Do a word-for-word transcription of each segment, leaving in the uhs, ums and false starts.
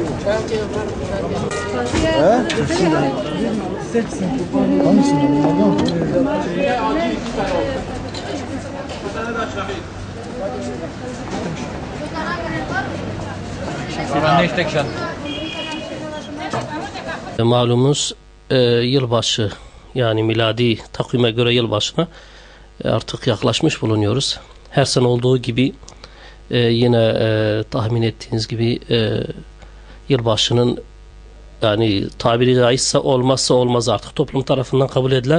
Malumunuz e, yılbaşı, yani miladi takvime göre yılbaşına e, artık yaklaşmış bulunuyoruz. Her sene olduğu gibi e, yine e, tahmin ettiğiniz gibi e, yılbaşının, yani tabiri caizse olmazsa olmaz artık toplum tarafından kabul edilen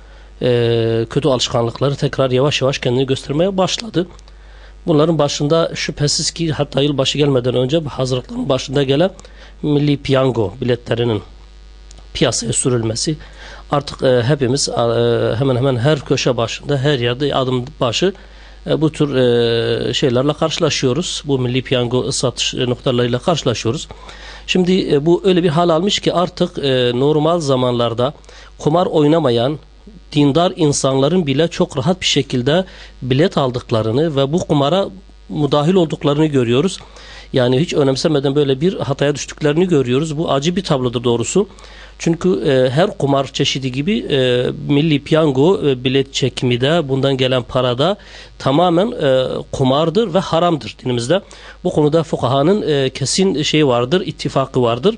e, kötü alışkanlıkları tekrar yavaş yavaş kendini göstermeye başladı. Bunların başında şüphesiz ki hatta yılbaşı gelmeden önce bu hazırlıkların başında gelen milli piyango biletlerinin piyasaya sürülmesi. Artık e, hepimiz e, hemen hemen her köşe başında, her yerde adım başı e, bu tür e, şeylerle karşılaşıyoruz. Bu milli piyango satış noktalarıyla karşılaşıyoruz. Şimdi e, bu öyle bir hal almış ki artık e, normal zamanlarda kumar oynamayan dindar insanların bile çok rahat bir şekilde bilet aldıklarını ve bu kumara müdahil olduklarını görüyoruz. Yani hiç önemsemeden böyle bir hataya düştüklerini görüyoruz. Bu acı bir tablodur doğrusu. Çünkü e, her kumar çeşidi gibi e, milli piyango e, bilet çekimi de, bundan gelen para da tamamen e, kumardır ve haramdır dinimizde. Bu konuda fukahanın e, kesin şeyi vardır, ittifakı vardır.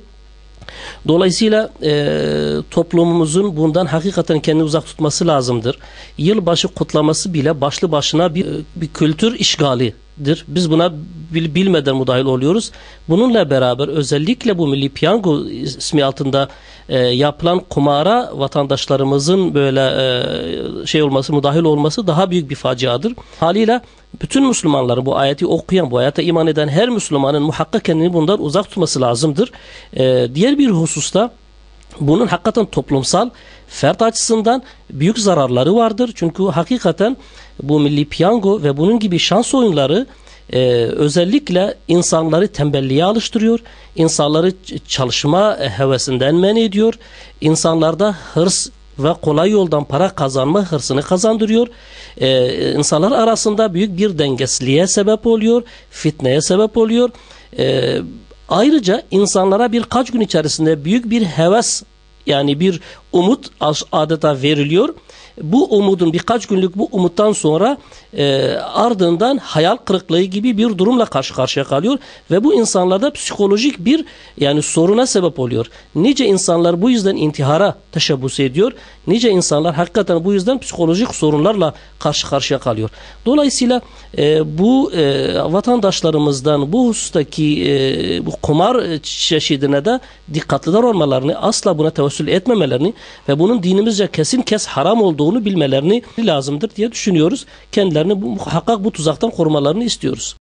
Dolayısıyla e, toplumumuzun bundan hakikaten kendini uzak tutması lazımdır. Yılbaşı kutlaması bile başlı başına bir, bir kültür işgalidir. Biz buna bil, bilmeden müdahil oluyoruz. Bununla beraber özellikle bu milli piyango ismi altında e, yapılan kumara vatandaşlarımızın böyle e, şey olması, müdahil olması daha büyük bir faciadır. Haliyle bütün Müslümanların, bu ayeti okuyan, bu ayete iman eden her Müslümanın muhakkak kendini bundan uzak tutması lazımdır. Ee, diğer bir hususta bunun hakikaten toplumsal fert açısından büyük zararları vardır. Çünkü hakikaten bu milli piyango ve bunun gibi şans oyunları e, özellikle insanları tembelliğe alıştırıyor. İnsanları çalışma hevesinden men ediyor. İnsanlarda hırs ve kolay yoldan para kazanma hırsını kazandırıyor. Ee, insanlar arasında büyük bir dengesizliğe sebep oluyor, fitneye sebep oluyor. Ee, ayrıca insanlara birkaç gün içerisinde büyük bir heves, yani bir umut adeta veriliyor. Bu umudun birkaç günlük bu umuttan sonra e, ardından hayal kırıklığı gibi bir durumla karşı karşıya kalıyor ve bu insanlarda psikolojik bir yani soruna sebep oluyor. Nice insanlar bu yüzden intihara teşebbüs ediyor. Nice insanlar hakikaten bu yüzden psikolojik sorunlarla karşı karşıya kalıyor. Dolayısıyla e, bu e, vatandaşlarımızdan bu husustaki e, bu kumar çeşidine de dikkatliler olmalarını, asla buna tevessül etmemelerini ve bunun dinimizce kesin kes haram olduğunu bilmelerini lazımdır diye düşünüyoruz. Kendilerini bu, muhakkak bu tuzaktan korumalarını istiyoruz.